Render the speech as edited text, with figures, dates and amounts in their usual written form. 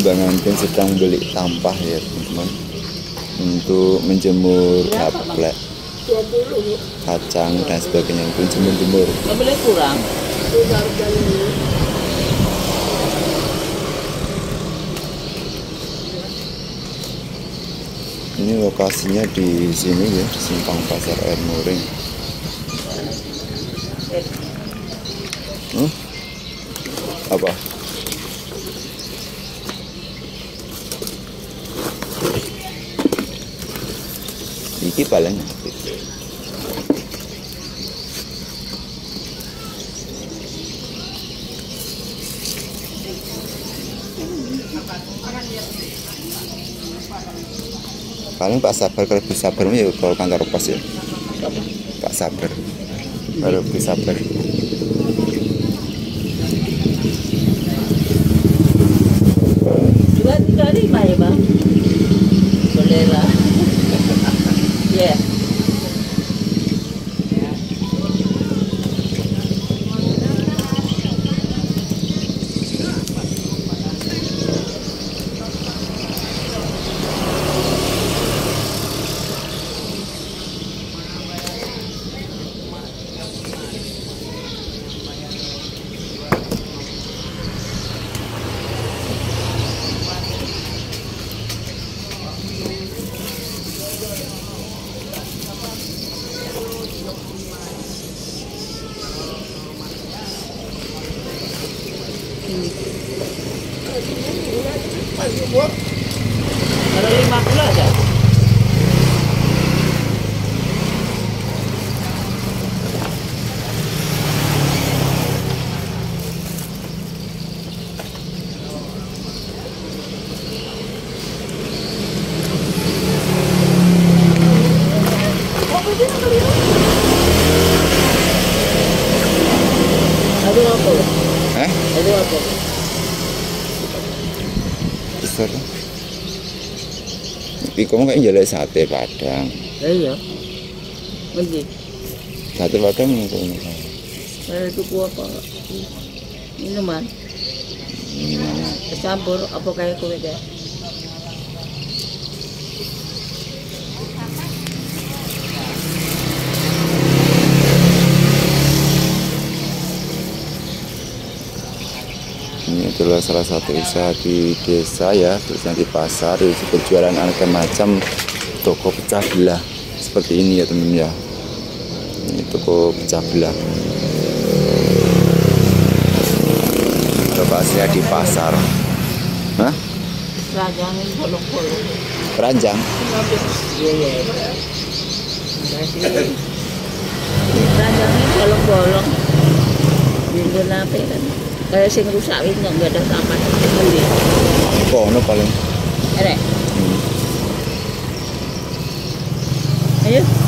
Mbak Ngantun sedang beli sampah ya teman-teman, untuk menjemur gaplek, kacang dan sebagainya, untuk jemur-jemur. Nggak boleh kurang. Ini lokasinya di sini ya, di Simpang Pasar Air Muring. Apa? Iki paling Pak Sabar, kalau lebih sabar ya kalau kantor pos ya. Pak Sabar, kalau lebih sabar. Dua tiga lima ya bang. Boleh lah. Ya. Kalau 50 ada. Ada apa? Ada apa? Besar. Tapi kamu kayak jalan sate Padang. Iya. Mending. Sate Padang itu. Itu apa? Minuman. Campur apa kayak kowe deh? Ini adalah salah satu usaha di desa ya, terusnya di pasar, itu berjualan aneka macam toko pecah belah seperti ini ya teman ya. Ini toko pecah belah. Lokasinya di pasar. Hah? Keranjang ini bolong-bolong. Keranjang? Iya. Keranjang ini bolong-bolong. Minggu nape kan? Kayak sing rusak ini nggak ada sampah. Kono paling. Enak. Ayo.